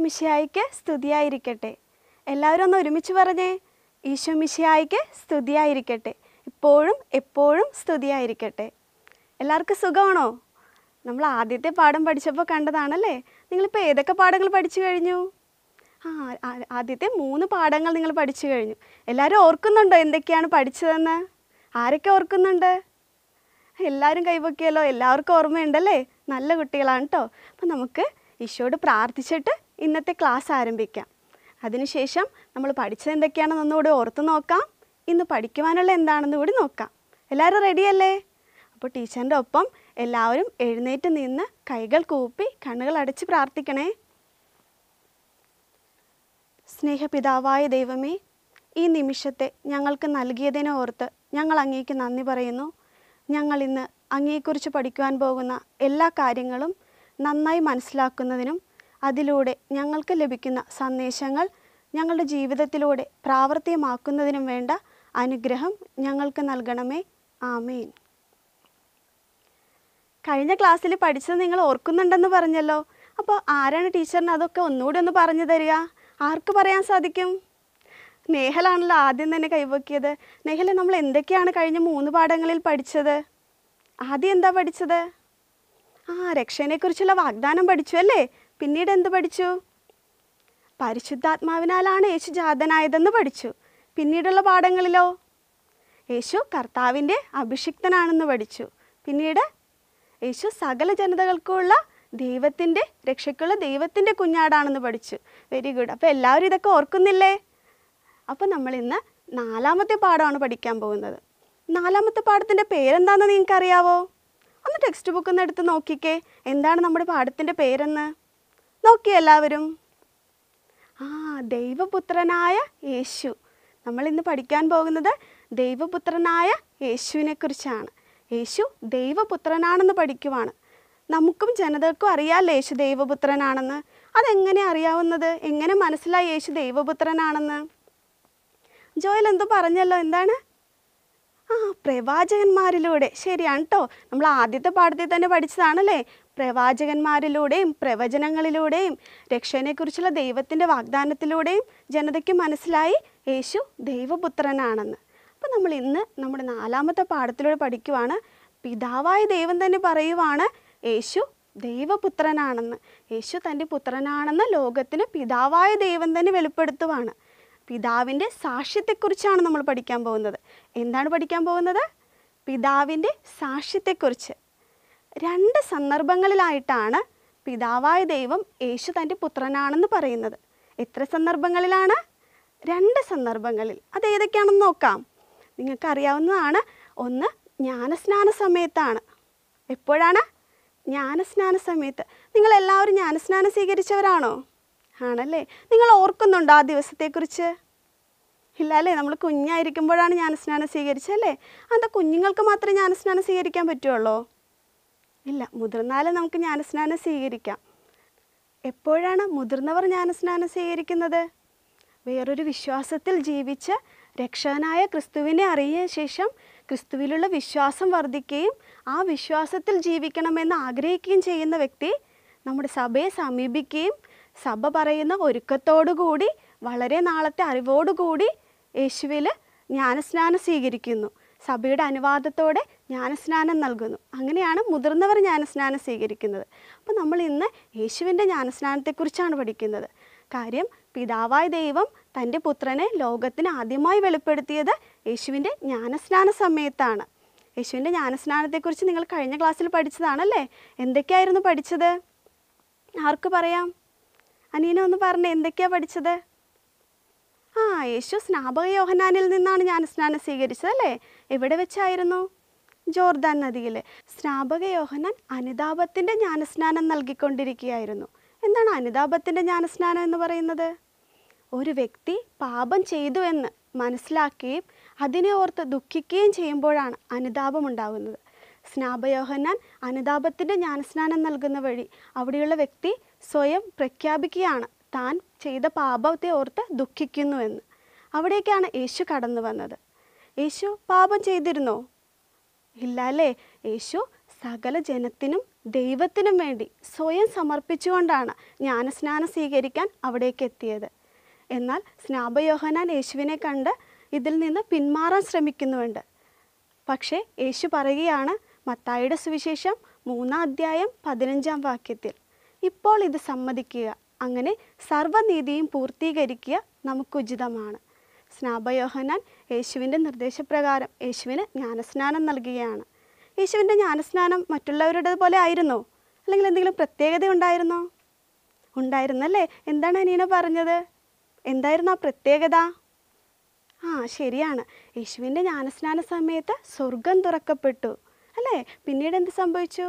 മിശിഹായ്ക്ക് സ്തുതിയായിരിക്കട്ടെ. എല്ലാവരും ഒന്ന് ഒരുമിച്ച് പറഞ്ഞേ, ഈശോ മിശിഹായ്ക്ക് സ്തുതിയായിരിക്കട്ടെ. ഇപ്പോഴും എപ്പോഴും സ്തുതിയായിരിക്കട്ടെ. എല്ലാവർക്കും സുഖമാണോ? നമ്മൾ ആദ്യത്തെ പാഠം പഠിച്ചപ്പോൾ കണ്ടതാണല്ലേ. നിങ്ങളിപ്പോൾ ഏതൊക്കെ പാഠങ്ങൾ പഠിച്ചു കഴിഞ്ഞു? ആദ്യത്തെ 3 പാഠങ്ങൾ നിങ്ങൾ പഠിച്ചു കഴിഞ്ഞു. എല്ലാവരും ഓർക്കുന്നുണ്ടോ എന്തൊക്കെയാണ് പഠിച്ചതെന്ന്? ആരൊക്കെ ഓർക്കുന്നുണ്ട്? എല്ലാവരും കൈപൊക്കിയല്ലോ. എല്ലാവർക്കും ഓർമ്മയുണ്ടല്ലേ? നല്ല കുട്ടികളാണ് കേട്ടോ. അപ്പം നമുക്ക് ഈശോയോട് പ്രാർത്ഥിച്ചിട്ട് ഇന്നത്തെ ക്ലാസ് ആരംഭിക്കാം. അതിനുശേഷം നമ്മൾ പഠിച്ചത് എന്തൊക്കെയാണെന്ന് ഒന്നുകൂടി ഓർത്ത് നോക്കാം. ഇന്ന് പഠിക്കുവാനുള്ള എന്താണെന്ന് കൂടി നോക്കാം. എല്ലാവരും റെഡിയല്ലേ? അപ്പോൾ ടീച്ചറിൻ്റെ ഒപ്പം എല്ലാവരും എഴുന്നേറ്റ് നിന്ന് കൈകൾ കൂപ്പി കണ്ണുകൾ അടച്ച് പ്രാർത്ഥിക്കണേ. സ്നേഹപിതാവായ ദൈവമേ, ഈ നിമിഷത്തെ ഞങ്ങൾക്ക് നൽകിയതിനെ ഓർത്ത് ഞങ്ങൾ അങ്ങേക്ക് നന്ദി പറയുന്നു. ഞങ്ങൾ ഇന്ന് അങ്ങയെക്കുറിച്ച് പഠിക്കുവാൻ പോകുന്ന എല്ലാ കാര്യങ്ങളും നന്നായി മനസ്സിലാക്കുന്നതിനും അതിലൂടെ ഞങ്ങൾക്ക് ലഭിക്കുന്ന സന്ദേശങ്ങൾ ഞങ്ങളുടെ ജീവിതത്തിലൂടെ പ്രാവർത്തികമാക്കുന്നതിനും വേണ്ട അനുഗ്രഹം ഞങ്ങൾക്ക് നൽകണമേ. ആമേൻ. കഴിഞ്ഞ ക്ലാസ്സിൽ പഠിച്ചത് നിങ്ങൾ ഓർക്കുന്നുണ്ടെന്ന് പറഞ്ഞല്ലോ. അപ്പോൾ ആരാണ് ടീച്ചറിന് അതൊക്കെ ഒന്നുകൂടി ഒന്ന് പറഞ്ഞു തരിക? ആർക്ക് പറയാൻ സാധിക്കും? നേഹലാണല്ലോ ആദ്യം തന്നെ കൈവക്കിയത്. നേഹല, നമ്മൾ എന്തൊക്കെയാണ് കഴിഞ്ഞ 3 പാഠങ്ങളിൽ പഠിച്ചത്? ആദ്യം എന്താ പഠിച്ചത്? രക്ഷനെക്കുറിച്ചുള്ള വാഗ്ദാനം പഠിച്ചു അല്ലേ? പിന്നീട് എന്ത് പഠിച്ചു? പരിശുദ്ധാത്മാവിനാലാണ് യേശു ജാതനായതെന്ന് പഠിച്ചു. പിന്നീടുള്ള പാഠങ്ങളിലോ യേശു കർത്താവിൻ്റെ അഭിഷിക്തനാണെന്ന് പഠിച്ചു. പിന്നീട് യേശു സകല ജനതകൾക്കുള്ള ദൈവത്തിൻ്റെ രക്ഷയ്ക്കുള്ള ദൈവത്തിൻ്റെ കുഞ്ഞാടാണെന്ന് പഠിച്ചു. Very good. അപ്പോൾ എല്ലാവരും ഇതൊക്കെ ഓർക്കുന്നില്ലേ? അപ്പോൾ നമ്മൾ ഇന്ന് 4ാമത്തെ പാഠമാണ് പഠിക്കാൻ പോകുന്നത്. 4ാമത്തെ പാഠത്തിൻ്റെ പേരെന്താണെന്ന് നിങ്ങൾക്കറിയാവോ? ഒന്ന് ടെക്സ്റ്റ് ബുക്ക് ഒന്ന് എടുത്ത് നോക്കിക്കേ. എന്താണ് നമ്മുടെ പാഠത്തിൻ്റെ പേരെന്ന് നോക്കിയേ എല്ലാവരും. ദൈവപുത്രനായ യേശു. നമ്മൾ ഇന്ന് പഠിക്കാൻ പോകുന്നത് ദൈവപുത്രനായ യേശുവിനെ കുറിച്ചാണ്. യേശു ദൈവപുത്രനാണെന്ന് പഠിക്കുവാണ്. നമുക്കും ജനതകൾക്കും അറിയാമല്ലോ യേശു ദൈവപുത്രനാണെന്ന്. അതെങ്ങനെ അറിയാവുന്നത്? എങ്ങനെ മനസ്സിലായി യേശു ദൈവപുത്രനാണെന്ന്? ജോയൽ എന്തോ പറഞ്ഞല്ലോ, എന്താണ്? പ്രവാചകന്മാരിലൂടെ. ശരിയാണ് കേട്ടോ. നമ്മൾ ആദ്യത്തെ പാഠത്തിൽ തന്നെ പഠിച്ചതാണല്ലേ. പ്രവാചകന്മാരിലൂടെയും പ്രവചനങ്ങളിലൂടെയും രക്ഷനെക്കുറിച്ചുള്ള ദൈവത്തിൻ്റെ വാഗ്ദാനത്തിലൂടെയും ജനതയ്ക്ക് മനസ്സിലായി യേശു ദൈവപുത്രനാണെന്ന്. അപ്പോൾ നമ്മൾ ഇന്ന് നമ്മുടെ 4ാമത്തെ പാഠത്തിലൂടെ പഠിക്കുവാണ്. പിതാവായ ദൈവം തന്നെ പറയുവാണ് യേശു ദൈവപുത്രനാണെന്ന്. യേശു തൻ്റെ പുത്രനാണെന്ന് ലോകത്തിന് പിതാവായ ദൈവം തന്നെ വെളിപ്പെടുത്തുവാണ്. പിതാവിൻ്റെ സാക്ഷ്യത്തെക്കുറിച്ചാണ് നമ്മൾ പഠിക്കാൻ പോകുന്നത്. എന്താണ് പഠിക്കാൻ പോകുന്നത്? പിതാവിൻ്റെ സാക്ഷ്യത്തെക്കുറിച്ച്. 2 സന്ദർഭങ്ങളിലായിട്ടാണ് പിതാവായ ദൈവം യേശു തൻ്റെ പുത്രനാണെന്ന് പറയുന്നത്. എത്ര സന്ദർഭങ്ങളിലാണ്? 2 സന്ദർഭങ്ങളിൽ. അത് ഏതൊക്കെയാണെന്ന് നോക്കാം. നിങ്ങൾക്കറിയാവുന്നതാണ്. ഒന്ന് ജ്ഞാനസ്നാന സമയത്താണ്. എപ്പോഴാണ്? ജ്ഞാനസ്നാന സമയത്ത്. നിങ്ങളെല്ലാവരും ജ്ഞാനസ്നാനം സ്വീകരിച്ചവരാണോ? ആണല്ലേ. നിങ്ങൾ ഓർക്കുന്നുണ്ടോ ആ ദിവസത്തെക്കുറിച്ച്? ഇല്ല അല്ലേ. നമ്മൾ കുഞ്ഞായിരിക്കുമ്പോഴാണ് ജ്ഞാനസ്നാനം സ്വീകരിച്ചല്ലേ. എന്താ കുഞ്ഞുങ്ങൾക്ക് മാത്രമേ ജ്ഞാനസ്നാനം സ്വീകരിക്കാൻ പറ്റുള്ളൂ? ഇല്ല, മുതിർന്നാലും നമുക്ക് ജ്ഞാനസ്നാനം സ്വീകരിക്കാം. എപ്പോഴാണ് മുതിർന്നവർ ജ്ഞാനസ്നാനം സ്വീകരിക്കുന്നത്? വേറൊരു വിശ്വാസത്തിൽ ജീവിച്ച് രക്ഷകനായ ക്രിസ്തുവിനെ അറിഞ്ഞ ശേഷം ക്രിസ്തുവിലുള്ള വിശ്വാസം വർദ്ധിക്കുകയും ആ വിശ്വാസത്തിൽ ജീവിക്കണമെന്ന് ആഗ്രഹിക്കുകയും ചെയ്യുന്ന വ്യക്തി നമ്മുടെ സഭയെ സമീപിക്കുകയും സഭ പറയുന്ന ഒരുക്കത്തോടുകൂടി വളരെ നാളത്തെ അറിവോടുകൂടി യേശുവിൽ ജ്ഞാനസ്നാനം സ്വീകരിക്കുന്നു. സഭയുടെ അനുവാദത്തോടെ ജ്ഞാനസ്നാനം നൽകുന്നു. അങ്ങനെയാണ് മുതിർന്നവർ ജ്ഞാനസ്നാനം സ്വീകരിക്കുന്നത്. അപ്പോൾ നമ്മൾ ഇന്ന് യേശുവിൻ്റെ ജ്ഞാനസ്നാനത്തെക്കുറിച്ചാണ് പഠിക്കുന്നത്. കാര്യം, പിതാവായ ദൈവം തൻ്റെ പുത്രനെ ലോകത്തിന് ആദ്യമായി വെളിപ്പെടുത്തിയത് യേശുവിൻ്റെ ജ്ഞാനസ്നാന സമയത്താണ്. യേശുവിൻ്റെ ജ്ഞാനസ്നാനത്തെക്കുറിച്ച് നിങ്ങൾ കഴിഞ്ഞ ക്ലാസ്സിൽ പഠിച്ചതാണല്ലേ. എന്തൊക്കെയായിരുന്നു പഠിച്ചത്? ആർക്ക് പറയാം? അനീന ഒന്ന് പറഞ്ഞേ, എന്തൊക്കെയാണ് പഠിച്ചത്? യേശു സ്നാപക യോഹന്നാനിൽ നിന്നാണ് ജ്ഞാനസ്നാനം സ്വീകരിച്ചത് അല്ലേ. എവിടെ വെച്ചായിരുന്നു? ജോർദാൻ നദിയിൽ. സ്നാപക യോഹന്നാൻ അനുതാപത്തിൻ്റെ ജ്ഞാനസ്നാനം നൽകിക്കൊണ്ടിരിക്കുകയായിരുന്നു. എന്താണ് അനുതാപത്തിൻ്റെ ജ്ഞാനസ്നാനം എന്ന് പറയുന്നത്? ഒരു വ്യക്തി പാപം ചെയ്തു എന്ന് മനസ്സിലാക്കുകയും അതിനെ ഓർത്ത് ദുഃഖിക്കുകയും ചെയ്യുമ്പോഴാണ് അനുതാപം ഉണ്ടാകുന്നത്. സ്നാപക യോഹന്നാൻ അനുതാപത്തിൻ്റെ ജ്ഞാനസ്നാനം നൽകുന്ന വഴി അവിടെയുള്ള വ്യക്തി സ്വയം പ്രഖ്യാപിക്കുകയാണ് താൻ ചെയ്ത പാപത്തെ ഓർത്ത് ദുഃഖിക്കുന്നുവെന്ന്. അവിടേക്കാണ് യേശു കടന്നു വന്നത്. യേശു പാപം ചെയ്തിരുന്നോ? ഇല്ല അല്ലേ. യേശു സകല ജനത്തിനും ദൈവത്തിനും വേണ്ടി സ്വയം സമർപ്പിച്ചുകൊണ്ടാണ് ജ്ഞാനസ്നാനം സ്വീകരിക്കാൻ അവിടേക്ക് എത്തിയത്. എന്നാൽ സ്നാപയോഹന്നാൻ യേശുവിനെ കണ്ട് ഇതിൽ നിന്ന് പിന്മാറാൻ ശ്രമിക്കുന്നുണ്ട്. പക്ഷേ യേശു പറയുകയാണ് മത്തായിയുടെ സുവിശേഷം 3-ാം അധ്യായം 15-ാം വാക്യത്തിൽ, ഇപ്പോൾ ഇത് സമ്മതിക്കുക, അങ്ങനെ സർവ്വനീതിയും പൂർത്തീകരിക്കുക നമുക്കുചിതമാണ്. സ്നാപയോഹന്നാൻ യേശുവിൻ്റെ നിർദ്ദേശപ്രകാരം യേശുവിന് ജ്ഞാനസ്നാനം നൽകുകയാണ്. യേശുവിൻ്റെ ജ്ഞാനസ്നാനം മറ്റുള്ളവരുടെ പോലെ ആയിരുന്നോ? അല്ലെങ്കിൽ എന്തെങ്കിലും പ്രത്യേകത ഉണ്ടായിരുന്നോ? ഉണ്ടായിരുന്നല്ലേ? എന്താണ് അനീന പറഞ്ഞത്? എന്തായിരുന്നു ആ പ്രത്യേകത? ശരിയാണ്, യേശുവിൻ്റെ ജ്ഞാനസ്നാന സമയത്ത് സ്വർഗം തുറക്കപ്പെട്ടു അല്ലേ? പിന്നീട് എന്ത് സംഭവിച്ചു?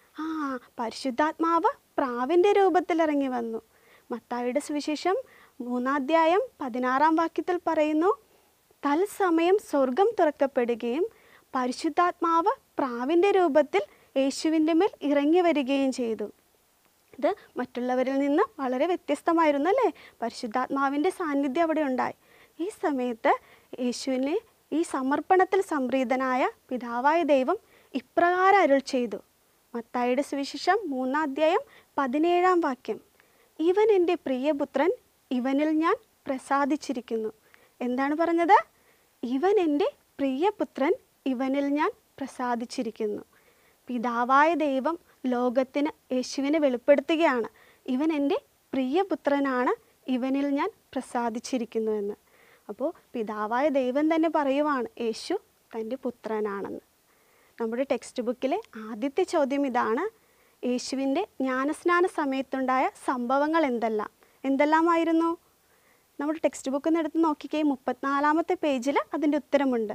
പരിശുദ്ധാത്മാവ് പ്രാവിൻ്റെ രൂപത്തിൽ ഇറങ്ങി വന്നു. മത്തായിയുടെ സുവിശേഷം 3-ാം അധ്യായം 16-ാം വാക്യത്തിൽ പറയുന്നു, തത്സമയം സ്വർഗം തുറക്കപ്പെടുകയും പരിശുദ്ധാത്മാവ് പ്രാവിൻ്റെ രൂപത്തിൽ യേശുവിൻ്റെ മേൽ ഇറങ്ങി വരികയും ചെയ്തു. ഇത് മറ്റുള്ളവരിൽ നിന്ന് വളരെ വ്യത്യസ്തമായിരുന്നു അല്ലേ? പരിശുദ്ധാത്മാവിൻ്റെ സാന്നിധ്യം അവിടെ ഉണ്ടായി. ഈ സമയത്ത് യേശുവിനെ ഈ സമർപ്പണത്തിൽ സംപ്രീതനായ പിതാവായ ദൈവം ഇപ്രകാരം അരുൾ ചെയ്തു. മത്തായിയുടെ സുവിശേഷം 3-ാം അധ്യായം 17-ാം വാക്യം, ഇവൻ എൻ്റെ പ്രിയപുത്രൻ, ഇവനിൽ ഞാൻ പ്രസാദിച്ചിരിക്കുന്നു. എന്താണ് പറഞ്ഞത്? ഇവൻ എൻ്റെ പ്രിയപുത്രൻ, ഇവനിൽ ഞാൻ പ്രസാദിച്ചിരിക്കുന്നു. പിതാവായ ദൈവം ലോകത്തിന് യേശുവിനെ വെളിപ്പെടുത്തുകയാണ്, ഇവൻ എൻ്റെ പ്രിയപുത്രനാണ്, ഇവനിൽ ഞാൻ പ്രസാദിച്ചിരിക്കുന്നു എന്ന്. അപ്പോൾ പിതാവായ ദൈവം തന്നെ പറയുവാണ് യേശു തൻ്റെ പുത്രനാണെന്ന്. നമ്മുടെ ടെക്സ്റ്റ് ബുക്കിലെ ആദ്യത്തെ ചോദ്യം ഇതാണ്, യേശുവിൻ്റെ ജ്ഞാനസ്നാന സമയത്തുണ്ടായ സംഭവങ്ങൾ എന്തെല്ലാമായിരുന്നു? നമ്മുടെ ടെക്സ്റ്റ് ബുക്കിൽ നിന്ന് എടുത്ത് നോക്കിക്കേ, 34-ാമത്തെ പേജിൽ അതിൻ്റെ ഉത്തരമുണ്ട്.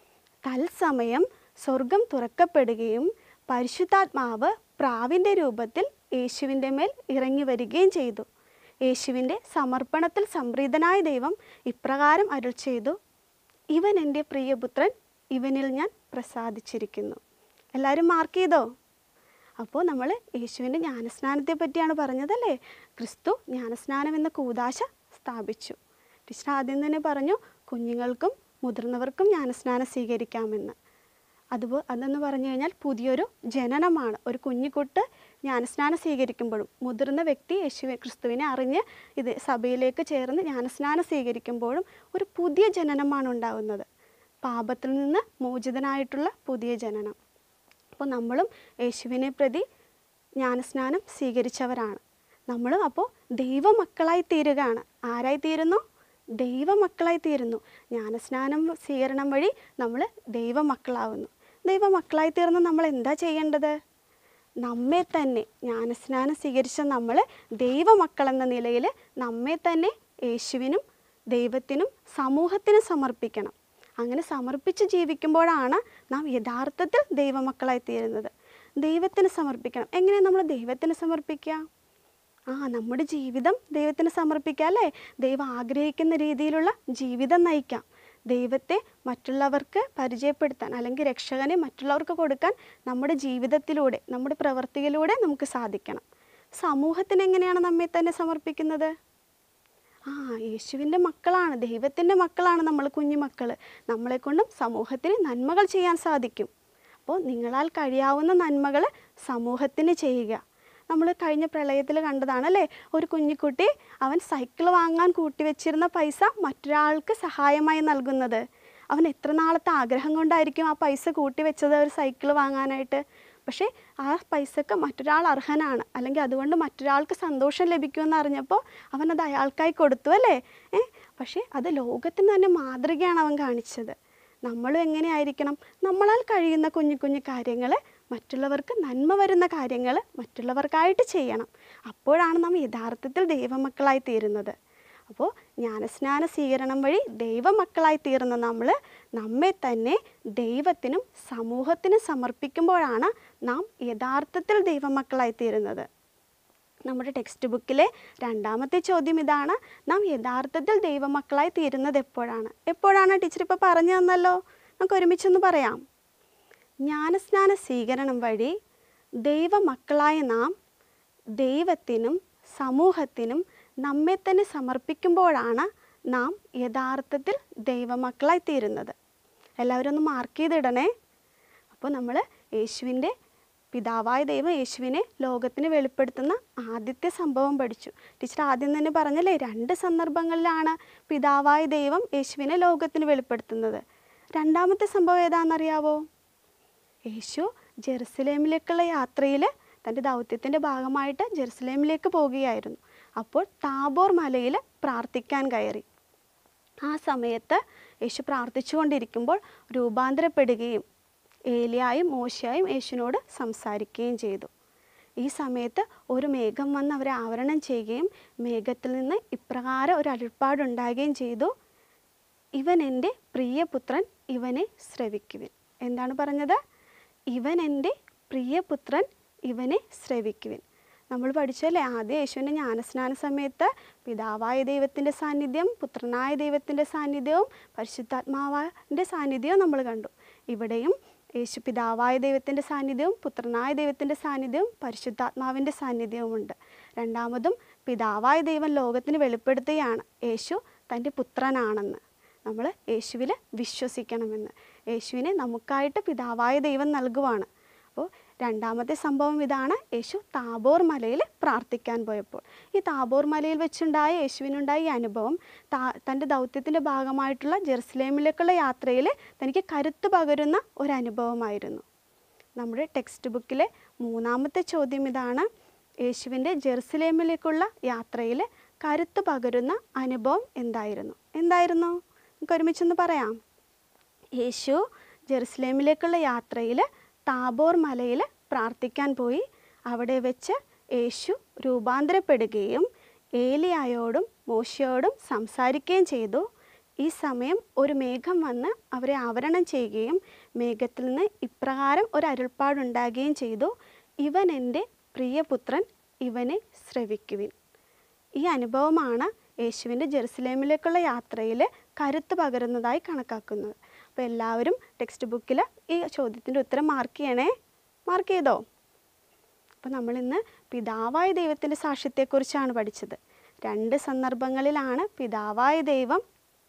തത്സമയം സ്വർഗം തുറക്കപ്പെടുകയും പരിശുദ്ധാത്മാവ് പ്രാവിൻ്റെ രൂപത്തിൽ യേശുവിൻ്റെ മേൽ ഇറങ്ങി വരികയും ചെയ്തു. യേശുവിൻ്റെ സമർപ്പണത്തിൽ സംപ്രീതനായ ദൈവം ഇപ്രകാരം അരുൾ ചെയ്തു, ഇവൻ എൻ്റെ പ്രിയപുത്രൻ, ഇവനിൽ ഞാൻ പ്രസാദിച്ചിരിക്കുന്നു. എല്ലാവരും മാർക്ക് ചെയ്തോ? അപ്പോൾ നമ്മൾ യേശുവിൻ്റെ ജ്ഞാനസ്നാനത്തെ പറ്റിയാണ് പറഞ്ഞതല്ലേ? ക്രിസ്തു ജ്ഞാനസ്നാനം എന്ന കൂദാശ സ്ഥാപിച്ചു. ടീച്ചർ ആദ്യം തന്നെ പറഞ്ഞു കുഞ്ഞുങ്ങൾക്കും മുതിർന്നവർക്കും ജ്ഞാനസ്നാനം സ്വീകരിക്കാമെന്ന്. അതെന്ന് പറഞ്ഞു കഴിഞ്ഞാൽ പുതിയൊരു ജനനമാണ്. ഒരു കുഞ്ഞിക്കുട്ട് ജ്ഞാനസ്നാനം സ്വീകരിക്കുമ്പോഴും മുതിർന്ന വ്യക്തി ക്രിസ്തുവിനെ അറിഞ്ഞ് ഇത് സഭയിലേക്ക് ചേർന്ന് ജ്ഞാനസ്നാനം സ്വീകരിക്കുമ്പോഴും ഒരു പുതിയ ജനനമാണ് ഉണ്ടാകുന്നത്. പാപത്തിൽ നിന്ന് മോചിതനായിട്ടുള്ള പുതിയ ജനനം. അപ്പോൾ നമ്മളും യേശുവിനെ പ്രതി ജ്ഞാനസ്നാനം സ്വീകരിച്ചവരാണ്. നമ്മളും അപ്പോൾ ദൈവമക്കളായി തീരുകയാണ്. ആരായി തീരുന്നു? ദൈവമക്കളായി തീരുന്നു. ജ്ഞാനസ്നാനം സ്വീകരണം വഴി നമ്മൾ ദൈവമക്കളാവുന്നു. ദൈവമക്കളായി തീർന്ന് നമ്മൾ എന്താ ചെയ്യേണ്ടത്? നമ്മെ തന്നെ ജ്ഞാനസ്നാനം സ്വീകരിച്ച നമ്മൾ ദൈവമക്കളെന്ന നിലയിൽ നമ്മെ തന്നെ യേശുവിനും ദൈവത്തിനും സമൂഹത്തിനും സമർപ്പിക്കണം. അങ്ങനെ സമർപ്പിച്ച് ജീവിക്കുമ്പോഴാണ് നാം യഥാർത്ഥത്തിൽ ദൈവമക്കളായി തീരുന്നത്. ദൈവത്തിന് സമർപ്പിക്കണം. എങ്ങനെയാണ് നമ്മൾ ദൈവത്തിന് സമർപ്പിക്കുക? നമ്മുടെ ജീവിതം ദൈവത്തിന് സമർപ്പിക്കാം അല്ലേ? ദൈവം ആഗ്രഹിക്കുന്ന രീതിയിലുള്ള ജീവിതം നയിക്കാം. ദൈവത്തെ മറ്റുള്ളവർക്ക് പരിചയപ്പെടുത്താൻ അല്ലെങ്കിൽ രക്ഷകനെ മറ്റുള്ളവർക്ക് കൊടുക്കാൻ നമ്മുടെ ജീവിതത്തിലൂടെ നമ്മുടെ പ്രവൃത്തിയിലൂടെ നമുക്ക് സാധിക്കണം. സമൂഹത്തിന് എങ്ങനെയാണ് നമ്മെ തന്നെ സമർപ്പിക്കുന്നത്? യേശുവിൻ്റെ മക്കളാണ്, ദൈവത്തിൻ്റെ മക്കളാണ് നമ്മൾ, കുഞ്ഞുമക്കൾ. നമ്മളെക്കൊണ്ടും സമൂഹത്തിന് നന്മകൾ ചെയ്യാൻ സാധിക്കും. അപ്പോൾ നിങ്ങളാൽ കഴിയാവുന്ന നന്മകൾ സമൂഹത്തിന് ചെയ്യുക. നമ്മൾ കഴിഞ്ഞ പ്രളയത്തിൽ കണ്ടതാണല്ലേ, ഒരു കുഞ്ഞിക്കുട്ടി അവൻ സൈക്കിൾ വാങ്ങാൻ കൂട്ടിവെച്ചിരുന്ന പൈസ മറ്റൊരാൾക്ക് സഹായമായി നൽകുന്നത്. അവൻ എത്ര നാളത്തെ ആഗ്രഹം കൊണ്ടായിരിക്കും ആ പൈസ കൂട്ടിവെച്ചത് ഒരു സൈക്കിൾ വാങ്ങാനായിട്ട്. പക്ഷേ ആ പൈസക്ക് മറ്റൊരാൾ അർഹനാണ്, അല്ലെങ്കിൽ അതുകൊണ്ട് മറ്റൊരാൾക്ക് സന്തോഷം ലഭിക്കുമെന്ന് അറിഞ്ഞപ്പോൾ അവനത് അയാൾക്കായി കൊടുത്തു അല്ലേ? പക്ഷേ അത് ലോകത്തിന് തന്നെ മാതൃകയാണ് അവൻ കാണിച്ചത്. നമ്മളും എങ്ങനെയായിരിക്കണം? നമ്മളാൽ കഴിയുന്ന കുഞ്ഞു കുഞ്ഞു കാര്യങ്ങൾ, മറ്റുള്ളവർക്ക് നന്മ വരുന്ന കാര്യങ്ങൾ മറ്റുള്ളവർക്കായിട്ട് ചെയ്യണം. അപ്പോഴാണ് നാം യഥാർത്ഥത്തിൽ ദൈവമക്കളായി തീരുന്നത്. അപ്പോൾ ജ്ഞാനസ്നാന സ്വീകരണം വഴി ദൈവമക്കളായി തീർന്ന നമ്മൾ നമ്മെ തന്നെ ദൈവത്തിനും സമൂഹത്തിനും സമർപ്പിക്കുമ്പോഴാണ് നാം യഥാർത്ഥത്തിൽ ദൈവമക്കളായി തീരുന്നത്. നമ്മുടെ ടെക്സ്റ്റ് ബുക്കിലെ 2ാമത്തെ ചോദ്യം ഇതാണ്, നാം യഥാർത്ഥത്തിൽ ദൈവമക്കളായി തീരുന്നത് എപ്പോഴാണ് ടീച്ചർ ഇപ്പോൾ പറഞ്ഞു തന്നല്ലോ, നമുക്ക് ഒരുമിച്ചൊന്ന് പറയാം. ജ്ഞാനസ്നാന സ്വീകരണം വഴി ദൈവമക്കളായ നാം ദൈവത്തിനും സമൂഹത്തിനും നമ്മെ തന്നെ സമർപ്പിക്കുമ്പോഴാണ് നാം യഥാർത്ഥത്തിൽ ദൈവമക്കളായി തീരുന്നത്. എല്ലാവരും ഒന്ന് മാർക്ക് ചെയ്തിടണേ. അപ്പോൾ നമ്മൾ യേശുവിൻ്റെ പിതാവായ ദൈവം യേശുവിനെ ലോകത്തിന് വെളിപ്പെടുത്തുന്ന ആദ്യത്തെ സംഭവം പഠിച്ചു. ടീച്ചർ ആദ്യം തന്നെ പറഞ്ഞല്ലേ, 2 സന്ദർഭങ്ങളിലാണ് പിതാവായ ദൈവം യേശുവിനെ ലോകത്തിന് വെളിപ്പെടുത്തുന്നത്. രണ്ടാമത്തെ സംഭവം ഏതാണെന്നറിയാവോ? യേശു ജെറുസലേമിലേക്കുള്ള യാത്രയിൽ തൻ്റെ ദൗത്യത്തിൻ്റെ ഭാഗമായിട്ട് ജെറുസലേമിലേക്ക് പോവുകയായിരുന്നു. അപ്പോൾ താബോർ മലയിൽ പ്രാർത്ഥിക്കാൻ കയറി. ആ സമയത്ത് യേശു പ്രാർത്ഥിച്ചുകൊണ്ടിരിക്കുമ്പോൾ രൂപാന്തരപ്പെടുകയും ഏലിയായും മോശയായും യേശുവിനോട് സംസാരിക്കുകയും ചെയ്തു. ഈ സമയത്ത് ഒരു മേഘം വന്ന് അവരെ ആവരണം ചെയ്യുകയും മേഘത്തിൽ നിന്ന് ഇപ്രകാരം ഒരു അരുൾപ്പാടുണ്ടാകുകയും ചെയ്തു, ഇവൻ എൻ്റെ പ്രിയപുത്രൻ, ഇവനെ ശ്രവിക്കുവിൻ. എന്താണ് പറഞ്ഞത്? ഇവൻ എൻ്റെ പ്രിയപുത്രൻ, ഇവനെ ശ്രവിക്കുവിൻ. നമ്മൾ പഠിച്ചല്ലേ, ആദ്യം യേശുവിൻ്റെ ജ്ഞാനസ്നാന സമയത്ത് പിതാവായ ദൈവത്തിൻ്റെ സാന്നിധ്യം, പുത്രനായ ദൈവത്തിൻ്റെ സാന്നിധ്യവും പരിശുദ്ധാത്മാവിൻ്റെ സാന്നിധ്യവും നമ്മൾ കണ്ടു. ഇവിടെയും യേശു പിതാവായ ദൈവത്തിൻ്റെ സാന്നിധ്യവും പുത്രനായ ദൈവത്തിൻ്റെ സാന്നിധ്യവും പരിശുദ്ധാത്മാവിൻ്റെ സാന്നിധ്യവുമുണ്ട്. രണ്ടാമതും പിതാവായ ദൈവം ലോകത്തിന് വെളിപ്പെടുത്തുകയാണ് യേശു തൻ്റെ പുത്രനാണെന്ന്. നമ്മൾ യേശുവിൽ വിശ്വസിക്കണമെന്ന്. യേശുവിനെ നമുക്കായിട്ട് പിതാവായ ദൈവം നൽകുവാണ്. അപ്പോൾ രണ്ടാമത്തെ സംഭവം ഇതാണ്, യേശു താബോർ മലയിൽ പ്രാർത്ഥിക്കാൻ പോയപ്പോൾ. ഈ താബോർ മലയിൽ വെച്ചുണ്ടായ യേശുവിനുണ്ടായ ഈ അനുഭവം തൻ്റെ ദൗത്യത്തിൻ്റെ ഭാഗമായിട്ടുള്ള ജെറുസലേമിലേക്കുള്ള യാത്രയിൽ തനിക്ക് കരുത്ത് പകരുന്ന ഒരനുഭവമായിരുന്നു. നമ്മുടെ ടെക്സ്റ്റ് ബുക്കിലെ 3-ാമത്തെ ചോദ്യം ഇതാണ്, യേശുവിൻ്റെ ജെറുസലേമിലേക്കുള്ള യാത്രയിൽ കരുത്ത് പകരുന്ന അനുഭവം എന്തായിരുന്നു? നമുക്ക് ഒരുമിച്ചൊന്ന് പറയാം. യേശു ജെറുസലേമിലേക്കുള്ള യാത്രയിൽ താബോർ മലയിൽ പ്രാർത്ഥിക്കാൻ പോയി. അവിടെ വെച്ച് യേശു രൂപാന്തരപ്പെടുകയും ഏലിയായോടും മോശയോടും സംസാരിക്കുകയും ചെയ്തു. ഈ സമയം ഒരു മേഘം വന്ന് അവരെ ആവരണം ചെയ്യുകയും മേഘത്തിൽ നിന്ന് ഇപ്രകാരം ഒരു അരുൾപ്പാടുണ്ടാകുകയും ചെയ്തു, ഇവൻ എൻ്റെ പ്രിയപുത്രൻ, ഇവനെ ശ്രവിക്കുവിൻ. ഈ അനുഭവമാണ് യേശുവിൻ്റെ ജെറുസലേമിലേക്കുള്ള യാത്രയിൽ കരുത്ത് പകരുന്നതായി കണക്കാക്കുന്നത്. അപ്പോൾ എല്ലാവരും ടെക്സ്റ്റ് ബുക്കിൽ ഈ ചോദ്യത്തിൻ്റെ ഉത്തരം മാർക്ക് ചെയ്യണേ. മാർക്ക് ചെയ്തോ? അപ്പോൾ നമ്മളിന്ന് പിതാവായ ദൈവത്തിൻ്റെ സാക്ഷ്യത്തെക്കുറിച്ചാണ് പഠിച്ചത്. 2 സന്ദർഭങ്ങളിലാണ് പിതാവായ ദൈവം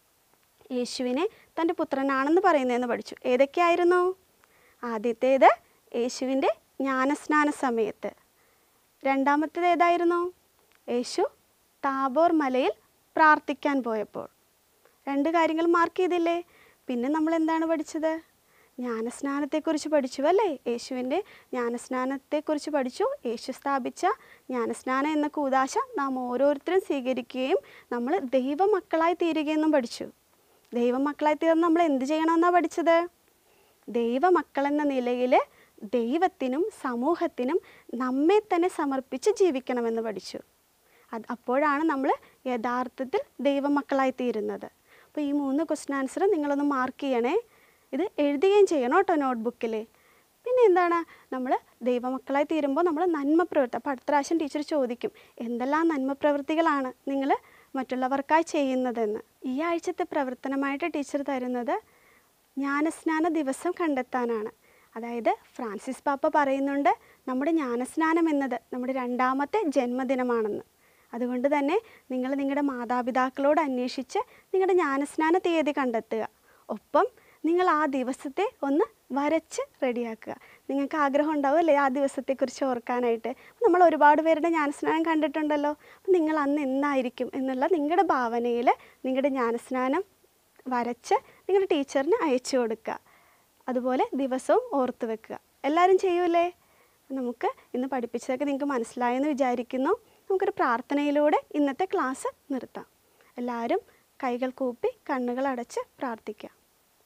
യേശുവിനെ തൻ്റെ പുത്രനാണെന്ന് പറയുന്നതെന്ന് പഠിച്ചു. ഏതൊക്കെയായിരുന്നു? ആദ്യത്തേത് യേശുവിൻ്റെ ജ്ഞാനസ്നാന സമയത്ത്. രണ്ടാമത്തേത് ഏതായിരുന്നു? യേശു താബോർ മലയിൽ പ്രാർത്ഥിക്കാൻ പോയപ്പോൾ. 2 കാര്യങ്ങൾ മാർക്ക് ചെയ്തില്ലേ? പിന്നെ നമ്മൾ എന്താണ് പഠിച്ചത്? ജ്ഞാനസ്നാനത്തെക്കുറിച്ച് പഠിച്ചു അല്ലേ? യേശുവിൻ്റെ ജ്ഞാനസ്നാനത്തെക്കുറിച്ച് പഠിച്ചു. യേശു സ്ഥാപിച്ച ജ്ഞാനസ്നാനം എന്ന കൂദാശ നാം ഓരോരുത്തരും സ്വീകരിക്കുകയും നമ്മൾ ദൈവമക്കളായി തീരുകയെന്നും പഠിച്ചു. ദൈവമക്കളായി തീർന്ന് നമ്മൾ എന്ത് ചെയ്യണമെന്നാണ് പഠിച്ചത്? ദൈവമക്കളെന്ന നിലയിൽ ദൈവത്തിനും സമൂഹത്തിനും നമ്മെ തന്നെ സമർപ്പിച്ച് ജീവിക്കണമെന്ന് പഠിച്ചു. അപ്പോഴാണ് നമ്മൾ യഥാർത്ഥത്തിൽ ദൈവമക്കളായി തീരുന്നത്. അപ്പോൾ ഈ 3 ക്വസ്റ്റ്യൻ ആൻസർ നിങ്ങളൊന്ന് മാർക്ക് ചെയ്യണേ. ഇത് എഴുതുകയും ചെയ്യണം കേട്ടോ നോട്ട്ബുക്കിൽ. പിന്നെ എന്താണ്, നമ്മൾ ദൈവമക്കളായി തീരുമ്പോൾ നമ്മൾ നന്മ പ്രവൃത്തി, അപ്പോൾ അടുത്ത പ്രാവശ്യം ടീച്ചർ ചോദിക്കും എന്തെല്ലാം നന്മ പ്രവൃത്തികളാണ് നിങ്ങൾ മറ്റുള്ളവർക്കായി ചെയ്യുന്നതെന്ന്. ഈ ആഴ്ചത്തെ പ്രവർത്തനമായിട്ട് ടീച്ചർ തരുന്നത് ജ്ഞാനസ്നാന ദിവസം കണ്ടെത്താനാണ്. അതായത് ഫ്രാൻസിസ് പാപ്പ പറയുന്നുണ്ട് നമ്മുടെ ജ്ഞാനസ്നാനം എന്നത് നമ്മുടെ 2ാമത്തെ ജന്മദിനമാണെന്ന്. അതുകൊണ്ട് തന്നെ നിങ്ങൾ നിങ്ങളുടെ മാതാപിതാക്കളോട് അന്വേഷിച്ച് നിങ്ങളുടെ ജ്ഞാനസ്നാന തീയതി കണ്ടെത്തുക. ഒപ്പം നിങ്ങൾ ആ ദിവസത്തെ ഒന്ന് വരച്ച് റെഡിയാക്കുക. നിങ്ങൾക്ക് ആഗ്രഹം ഉണ്ടാവുമല്ലേ ആ ദിവസത്തെക്കുറിച്ച് ഓർക്കാനായിട്ട്? നമ്മൾ ഒരുപാട് പേരുടെ ജ്ഞാനസ്നാനം കണ്ടിട്ടുണ്ടല്ലോ. അപ്പം നിങ്ങൾ അന്ന് എന്നായിരിക്കും എന്നുള്ള നിങ്ങളുടെ ഭാവനയിൽ നിങ്ങളുടെ ജ്ഞാനസ്നാനം വരച്ച് നിങ്ങളുടെ ടീച്ചറിന് അയച്ചു കൊടുക്കുക. അതുപോലെ ദിവസവും ഓർത്ത് വെക്കുക. എല്ലാവരും ചെയ്യൂലേ? നമുക്ക് ഇന്ന് പഠിപ്പിച്ചതൊക്കെ നിങ്ങൾക്ക് മനസ്സിലായെന്ന് വിചാരിക്കുന്നു. നമുക്കൊരു പ്രാർത്ഥനയിലൂടെ ഇന്നത്തെ ക്ലാസ് നിർത്താം. എല്ലാവരും കൈകൾ കൂപ്പി കണ്ണുകൾ അടച്ച് പ്രാർത്ഥിക്കാം.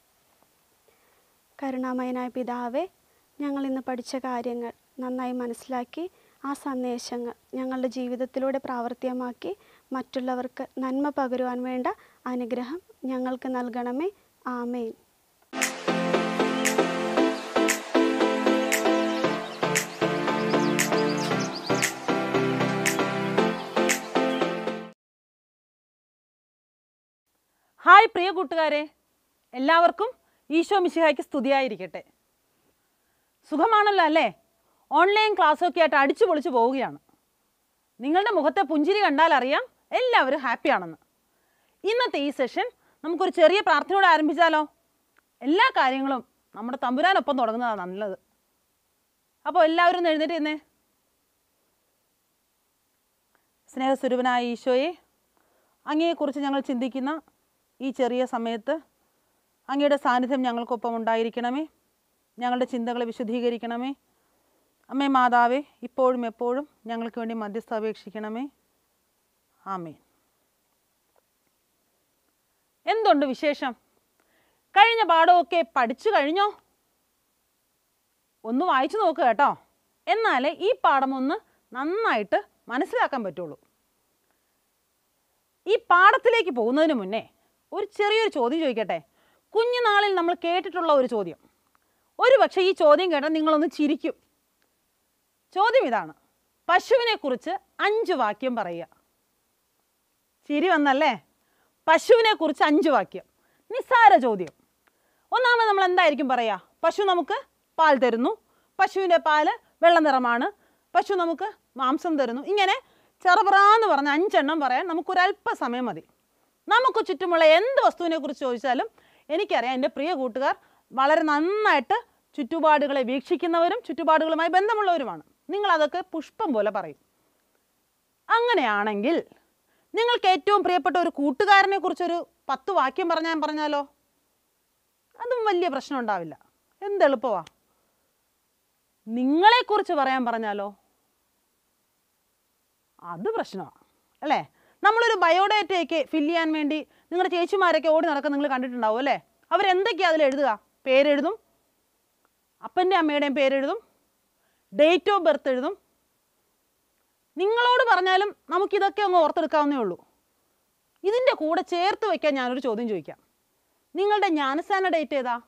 കരുണാമയനായ പിതാവേ, ഞങ്ങൾ ഇന്ന് പഠിച്ച കാര്യങ്ങൾ നന്നായി മനസ്സിലാക്കി ആ സന്ദേശങ്ങൾ ഞങ്ങളുടെ ജീവിതത്തിലൂടെ പ്രാവർത്തികമാക്കി മറ്റുള്ളവർക്ക് നന്മ പകരുവാൻ വേണ്ട അനുഗ്രഹം ഞങ്ങൾക്ക് നൽകണമേ. ആമേൻ. ഹായ് പ്രിയ കൂട്ടുകാരെ, എല്ലാവർക്കും ഈശോ മിശിഹായ്ക്ക് സ്തുതിയായിരിക്കട്ടെ. സുഖമാണല്ലോ അല്ലേ? ഓൺലൈൻ ക്ലാസ്സൊക്കെ ആയിട്ട് അടിച്ചു പൊളിച്ച് പോവുകയാണ്. നിങ്ങളുടെ മുഖത്തെ പുഞ്ചിരി കണ്ടാൽ അറിയാം എല്ലാവരും ഹാപ്പിയാണെന്ന്. ഇന്നത്തെ ഈ സെഷൻ നമുക്കൊരു ചെറിയ പ്രാർത്ഥനയോടെ ആരംഭിച്ചാലോ? എല്ലാ കാര്യങ്ങളും നമ്മുടെ തമ്പുരാനൊപ്പം തുടങ്ങുന്നതാണ് നല്ലത്. അപ്പോൾ എല്ലാവരും ഒന്ന് എഴുന്നേറ്റ് നിന്നേ. സ്നേഹസ്വരൂപനായ ഈശോയെ, അങ്ങയെക്കുറിച്ച് ഞങ്ങൾ ചിന്തിക്കുന്ന ഈ ചെറിയ സമയത്ത് അങ്ങയുടെ സാന്നിധ്യം ഞങ്ങൾക്കൊപ്പം ഉണ്ടായിരിക്കണമേ. ഞങ്ങളുടെ ചിന്തകളെ വിശുദ്ധീകരിക്കണമേ. അമ്മേ മാതാവേ, ഇപ്പോഴും എപ്പോഴും ഞങ്ങൾക്ക് വേണ്ടി മധ്യസ്ഥ അപേക്ഷിക്കണമേ. ആമേൻ. എന്തുണ്ട് വിശേഷം? കഴിഞ്ഞ പാഠമൊക്കെ പഠിച്ചു കഴിഞ്ഞോ? ഒന്ന് വായിച്ചു നോക്കുക കേട്ടോ. എന്നാലേ ഈ പാഠം ഒന്ന് നന്നായിട്ട് മനസ്സിലാക്കാൻ പറ്റുള്ളൂ. ഈ പാഠത്തിലേക്ക് പോകുന്നതിന് മുന്നേ ഒരു ചെറിയൊരു ചോദ്യം ചോദിക്കട്ടെ. കുഞ്ഞുനാളിൽ നമ്മൾ കേട്ടിട്ടുള്ള ഒരു ചോദ്യം. ഒരു പക്ഷേ ഈ ചോദ്യം കേട്ടാൽ നിങ്ങളൊന്ന് ചിരിക്കും. ചോദ്യം ഇതാണ്: പശുവിനെക്കുറിച്ച് 5 വാക്യം പറയുക. ചിരി വന്നല്ലേ? പശുവിനെക്കുറിച്ച് 5 വാക്യം. നിസ്സാര ചോദ്യം. ഒന്നാമത് നമ്മൾ എന്തായിരിക്കും പറയുക? പശു നമുക്ക് പാൽ തരുന്നു, പശുവിൻ്റെ പാല് വെള്ള നിറമാണ്, പശു നമുക്ക് മാംസം തരുന്നു. ഇങ്ങനെ ചെറുപറാന്ന് പറഞ്ഞ 5 എണ്ണം പറയാൻ നമുക്കൊരല്പസമയം മതി. നമുക്ക് ചുറ്റുമുള്ള എന്ത് വസ്തുവിനെക്കുറിച്ച് ചോദിച്ചാലും എനിക്കറിയാം എൻ്റെ പ്രിയ കൂട്ടുകാർ വളരെ നന്നായിട്ട് ചുറ്റുപാടുകളെ വീക്ഷിക്കുന്നവരും ചുറ്റുപാടുകളുമായി ബന്ധമുള്ളവരുമാണ്. നിങ്ങളതൊക്കെ പുഷ്പം പോലെ പറയും. അങ്ങനെയാണെങ്കിൽ നിങ്ങൾക്ക് ഏറ്റവും പ്രിയപ്പെട്ട ഒരു കൂട്ടുകാരനെ കുറിച്ചൊരു 10 വാക്യം പറഞ്ഞാലോ? അതും വലിയ പ്രശ്നം ഉണ്ടാവില്ല. എന്തെളുപ്പമാ. നിങ്ങളെക്കുറിച്ച് പറയാൻ പറഞ്ഞാലോ? അത് പ്രശ്നമാണ് അല്ലേ? നമ്മളൊരു ബയോഡേറ്റയൊക്കെ ഫില്ല് ചെയ്യാൻ വേണ്ടി നിങ്ങളുടെ ചേച്ചിമാരൊക്കെ ഓടി നടക്കാൻ നിങ്ങൾ കണ്ടിട്ടുണ്ടാവും അല്ലേ? അവരെന്തൊക്കെയാണ് അതിൽ എഴുതുക? പേരെഴുതും, അപ്പൻ്റെ അമ്മയുടെയും പേരെഴുതും, ഡേറ്റ് ഓഫ് ബർത്ത് എഴുതും. നിങ്ങളോട് പറഞ്ഞാലും നമുക്കിതൊക്കെ അങ്ങ് ഓർത്തെടുക്കാവുന്നേ ഉള്ളൂ. ഇതിൻ്റെ കൂടെ ചേർത്ത് വയ്ക്കാൻ ഞാനൊരു ചോദ്യം ചോദിക്കാം. നിങ്ങളുടെ ജ്ഞാനസ്നാന ഡേറ്റ് ഏതാ?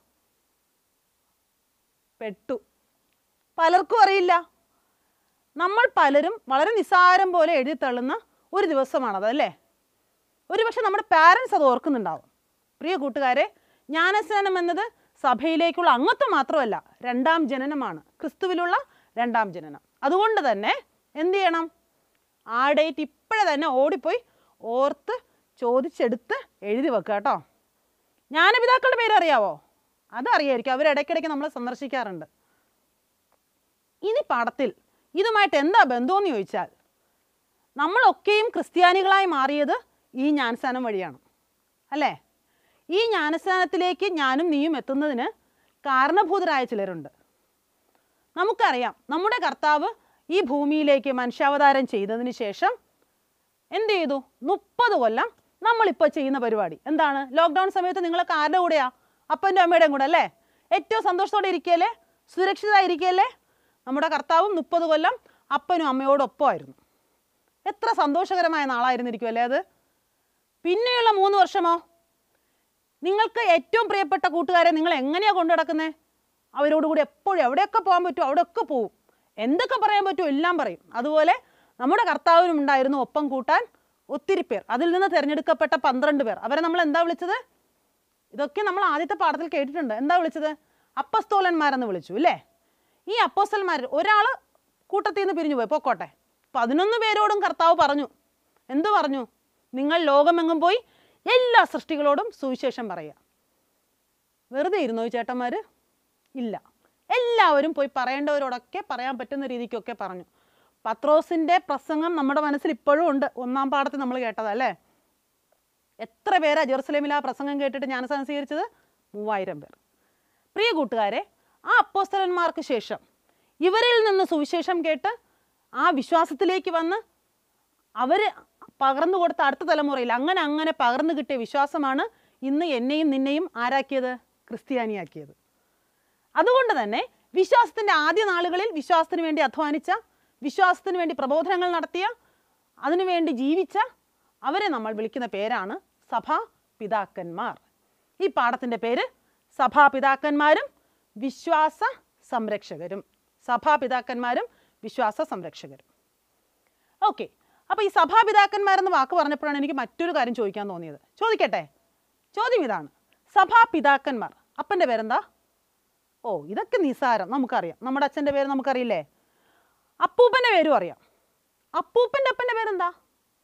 പെട്ടു. പലർക്കും അറിയില്ല. നമ്മൾ പലരും വളരെ നിസ്സാരം പോലെ എഴുതി തള്ളുന്ന ഒരു ദിവസമാണത് അല്ലേ? ഒരുപക്ഷെ നമ്മുടെ പാരൻസ് അത് ഓർക്കുന്നുണ്ടാവും. പ്രിയ കൂട്ടുകാരെ, ജ്ഞാനസ്നാനം എന്നത് സഭയിലേക്കുള്ള അംഗത്വം മാത്രമല്ല, 2ാം ജനനമാണ്. ക്രിസ്തുവിലുള്ള 2ാം ജനനം. അതുകൊണ്ട് തന്നെ എന്ത് ചെയ്യണം? ആ ഡേറ്റ് ഇപ്പോഴേ തന്നെ ഓടിപ്പോയി ഓർത്ത് ചോദിച്ചെടുത്ത് എഴുതി വെക്കുക കേട്ടോ. ജ്ഞാനപിതാക്കളുടെ പേര് അറിയാവോ? അതറിയായിരിക്കും. അവരിടയ്ക്കിടയ്ക്ക് നമ്മളെ സന്ദർശിക്കാറുണ്ട്. ഇനി പാഠത്തിൽ ഇതുമായിട്ട് എന്താ ബന്ധമെന്ന് ചോദിച്ചാൽ, നമ്മളൊക്കെയും ക്രിസ്ത്യാനികളായി മാറിയത് ഈ ജ്ഞാനസ്നാനം വഴിയാണ് അല്ലേ? ഈ ജ്ഞാനസ്നാനത്തിലേക്ക് ഞാനും നീയും എത്തുന്നതിന് കാരണഭൂതരായ ചിലരുണ്ട്. നമുക്കറിയാം, നമ്മുടെ കർത്താവ് ഈ ഭൂമിയിലേക്ക് മനുഷ്യാവതാരം ചെയ്തതിന് ശേഷം എന്ത് ചെയ്തു? 30 കൊല്ലം നമ്മളിപ്പോൾ ചെയ്യുന്ന പരിപാടി എന്താണ്? ലോക്ക്ഡൗൺ സമയത്ത് നിങ്ങളൊക്കെ ആരുടെ കൂടെയാ? അപ്പൻ്റെ അമ്മയുടെയും കൂടെ അല്ലേ? ഏറ്റവും സന്തോഷത്തോടെ ഇരിക്കുകയല്ലേ? സുരക്ഷിതരായിരിക്കുകയല്ലേ? നമ്മുടെ കർത്താവും 30 കൊല്ലം അപ്പനും അമ്മയോടൊപ്പമായിരുന്നു. എത്ര സന്തോഷകരമായ നാളായിരുന്നിരിക്കും അല്ലേ അത്? പിന്നെയുള്ള 3 വർഷമോ? നിങ്ങൾക്ക് ഏറ്റവും പ്രിയപ്പെട്ട കൂട്ടുകാരെ നിങ്ങൾ എങ്ങനെയാണ് കൊണ്ടു നടക്കുന്നത്? അവരോടുകൂടി എപ്പോഴും എവിടെയൊക്കെ പോകാൻ പറ്റുമോ അവിടെയൊക്കെ പോവും. എന്തൊക്കെ പറയാൻ പറ്റുമോ എല്ലാം പറയും. അതുപോലെ നമ്മുടെ കർത്താവിനും ഉണ്ടായിരുന്നു ഒപ്പം കൂട്ടാൻ ഒത്തിരി പേർ. അതിൽ നിന്ന് തിരഞ്ഞെടുക്കപ്പെട്ട 12 പേർ. അവരെ നമ്മൾ എന്താ വിളിച്ചത്? ഇതൊക്കെ നമ്മൾ ആദ്യത്തെ പാഠത്തിൽ കേട്ടിട്ടുണ്ട്. എന്താ വിളിച്ചത്? അപ്പസ്തോലന്മാരെന്ന് വിളിച്ചു അല്ലേ? ഈ അപ്പോസ്തലന്മാർ ഒരാൾ കൂട്ടത്തിൽ നിന്ന് പിരിഞ്ഞു പോയി, പൊക്കോട്ടെ. 11 പേരോടും കർത്താവ് പറഞ്ഞു. എന്തു പറഞ്ഞു? നിങ്ങൾ ലോകമെങ്ങും പോയി എല്ലാ സൃഷ്ടികളോടും സുവിശേഷം പറയുക. വെറുതെ ഇരുന്നോ ചേട്ടന്മാർ? ഇല്ല. എല്ലാവരും പോയി പറയേണ്ടവരോടൊക്കെ പറയാൻ പറ്റുന്ന രീതിക്കൊക്കെ പറഞ്ഞു. പത്രോസിൻ്റെ പ്രസംഗം നമ്മുടെ മനസ്സിൽ ഇപ്പോഴും ഉണ്ട്. 1ാം പാഠത്തിൽ നമ്മൾ കേട്ടതല്ലേ? എത്ര പേരാ ജെറുസലേമിൽ ആ പ്രസംഗം കേട്ടിട്ട് ജ്ഞാനസ്നാനം സ്വീകരിച്ചത്? 3000 പേർ. പ്രിയ കൂട്ടുകാരെ, ആ അപ്പോസ്തലന്മാർക്ക് ശേഷം ഇവരിൽ നിന്ന് സുവിശേഷം കേട്ട് ആ വിശ്വാസത്തിലേക്ക് വന്ന് അവർ പകർന്നു കൊടുത്ത അടുത്ത തലമുറയിൽ അങ്ങനെ പകർന്നു കിട്ടിയ വിശ്വാസമാണ് ഇന്ന് എന്നെയും നിന്നെയും ആരാക്കിയത്? ക്രിസ്ത്യാനിയാക്കിയത്. അതുകൊണ്ട് തന്നെ വിശ്വാസത്തിൻ്റെ ആദ്യ നാളുകളിൽ വിശ്വാസത്തിന് വേണ്ടി അധ്വാനിച്ച, വിശ്വാസത്തിന് വേണ്ടി പ്രബോധനങ്ങൾ നടത്തിയ, അതിനുവേണ്ടി ജീവിച്ച അവരെ നമ്മൾ വിളിക്കുന്ന പേരാണ് സഭാപിതാക്കന്മാർ. ഈ പാഠത്തിൻ്റെ പേര് സഭാപിതാക്കന്മാരും വിശ്വാസ സംരക്ഷകരും. സഭാപിതാക്കന്മാരും വിശ്വാസ സംരക്ഷകരും. ഓക്കെ, അപ്പോൾ ഈ സഭാപിതാക്കന്മാരെന്ന് വാക്ക് പറഞ്ഞപ്പോഴാണ് എനിക്ക് മറ്റൊരു കാര്യം ചോദിക്കാൻ തോന്നിയത്. ചോദിക്കട്ടെ? ചോദ്യം ഇതാണ്: സഭാപിതാക്കന്മാർ, അപ്പൻ്റെ പേരെന്താ? ഓ, ഇതൊക്കെ നിസാരം, നമുക്കറിയാം. നമ്മുടെ അച്ഛൻ്റെ പേര് നമുക്കറിയില്ലേ? അപ്പൂപ്പൻ്റെ പേരും അറിയാം. അപ്പൂപ്പൻ്റെ അപ്പൻ്റെ പേരെന്താ?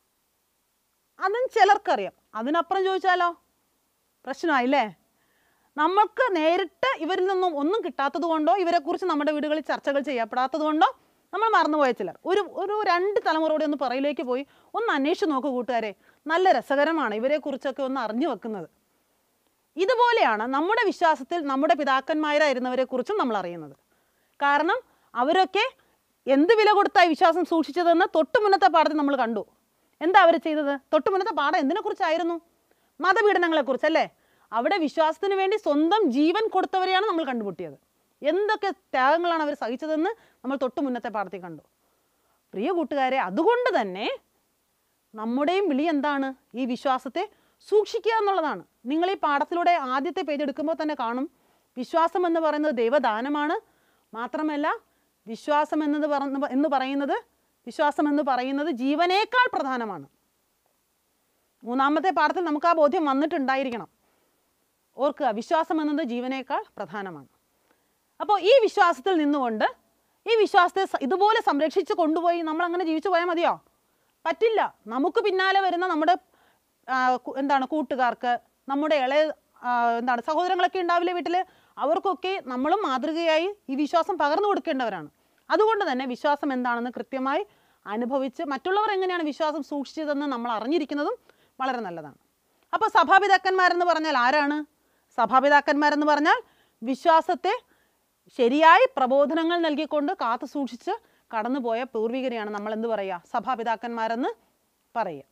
അതും ചിലർക്കറിയാം. അതിനപ്പുറം ചോദിച്ചാലോ പ്രശ്നമായില്ലേ? നമ്മൾക്ക് നേരിട്ട് ഇവരിൽ നിന്നും ഒന്നും കിട്ടാത്തത് കൊണ്ടോ ഇവരെക്കുറിച്ച് നമ്മുടെ വീടുകളിൽ ചർച്ചകൾ ചെയ്യപ്പെടാത്തത് കൊണ്ടോ നമ്മൾ മറന്നുപോയ ചിലർ ഒരു 2 തലമുറയോടെ ഒന്ന് പുറയിലേക്ക് പോയി ഒന്ന് അന്വേഷിച്ച് നോക്കൂ കൂട്ടുകാരെ. നല്ല രസകരമാണ് ഇവരെക്കുറിച്ചൊക്കെ ഒന്ന് അറിഞ്ഞു വെക്കുന്നത്. ഇതുപോലെയാണ് നമ്മുടെ വിശ്വാസത്തിൽ നമ്മുടെ പിതാക്കന്മാരായിരുന്നവരെ കുറിച്ചും നമ്മൾ അറിയുന്നത്. കാരണം അവരൊക്കെ എന്ത് വില കൊടുത്തായി വിശ്വാസം സൂക്ഷിച്ചതെന്ന് തൊട്ടു മുന്നത്തെ പാഠത്തിൽ നമ്മൾ കണ്ടു. എന്താ അവർ ചെയ്തത്? തൊട്ടു മുന്നത്തെ പാഠം എന്തിനെക്കുറിച്ചായിരുന്നു? മതപീഡനങ്ങളെക്കുറിച്ചല്ലേ? അവിടെ വിശ്വാസത്തിന് വേണ്ടി സ്വന്തം ജീവൻ കൊടുത്തവരെയാണ് നമ്മൾ കണ്ടുമുട്ടിയത്. എന്തൊക്കെ ത്യാഗങ്ങളാണ് അവർ സഹിച്ചതെന്ന് നമ്മൾ തൊട്ടു മുന്നത്തെ പാഠത്തിൽ കണ്ടു. പ്രിയ കൂട്ടുകാരെ, അതുകൊണ്ട് തന്നെ നമ്മുടെയും വിളി എന്താണ്? ഈ വിശ്വാസത്തെ സൂക്ഷിക്കുക എന്നുള്ളതാണ്. നിങ്ങൾ ഈ പാഠത്തിലൂടെ ആദ്യത്തെ പേജ് എടുക്കുമ്പോൾ തന്നെ കാണും, വിശ്വാസം എന്ന് പറയുന്നത് ദൈവദാനമാണ്. മാത്രമല്ല വിശ്വാസം എന്ന് പറയുന്നത് ജീവനേക്കാൾ പ്രധാനമാണ്. 3-ാമത്തെ പാഠത്തിൽ നമുക്ക് ആ ബോധ്യം വന്നിട്ടുണ്ടായിരിക്കണം. ഓർക്കുക, വിശ്വാസം എന്നത് ജീവനേക്കാൾ പ്രധാനമാണ്. അപ്പോൾ ഈ വിശ്വാസത്തിൽ നിന്നുകൊണ്ട് ഈ വിശ്വാസത്തെ ഇതുപോലെ സംരക്ഷിച്ച് കൊണ്ടുപോയി നമ്മൾ അങ്ങനെ ജീവിച്ചു പോയാൽ മതിയോ? പറ്റില്ല. നമുക്ക് പിന്നാലെ വരുന്ന നമ്മുടെ കൂട്ടുകാർക്ക്, നമ്മുടെ സഹോദരങ്ങളൊക്കെ ഉണ്ടാവില്ലേ വീട്ടിൽ, അവർക്കൊക്കെ നമ്മളും മാതൃകയായി ഈ വിശ്വാസം പകർന്നു കൊടുക്കേണ്ടവരാണ്. അതുകൊണ്ട് തന്നെ വിശ്വാസം എന്താണെന്ന് കൃത്യമായി അനുഭവിച്ച് മറ്റുള്ളവർ എങ്ങനെയാണ് വിശ്വാസം സൂക്ഷിച്ചതെന്ന് നമ്മൾ അറിഞ്ഞിരിക്കുന്നതും വളരെ നല്ലതാണ്. അപ്പോൾ സഭാപിതാക്കന്മാരെന്ന് പറഞ്ഞാൽ ആരാണ്? സഭാപിതാക്കന്മാരെന്ന് പറഞ്ഞാൽ വിശ്വാസത്തെ ശരിയായി പ്രബോധനങ്ങൾ നൽകിക്കൊണ്ട് കാത്തു സൂക്ഷിച്ച് കടന്നുപോയ പൂർവികരെയാണ് നമ്മൾ എന്ത് പറയുക? സഭാപിതാക്കന്മാരെന്ന് പറയുക.